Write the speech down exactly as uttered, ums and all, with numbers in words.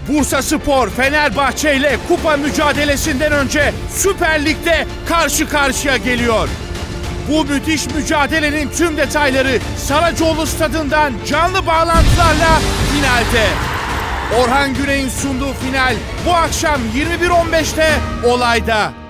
Bursaspor Fenerbahçe ile kupa mücadelesinden önce Süper Lig'de karşı karşıya geliyor. Bu müthiş mücadelenin tüm detayları Saracoğlu Stadı'ndan canlı bağlantılarla finalde. Orhan Güney'in sunduğu final bu akşam yirmi bir on beşte Olay'da.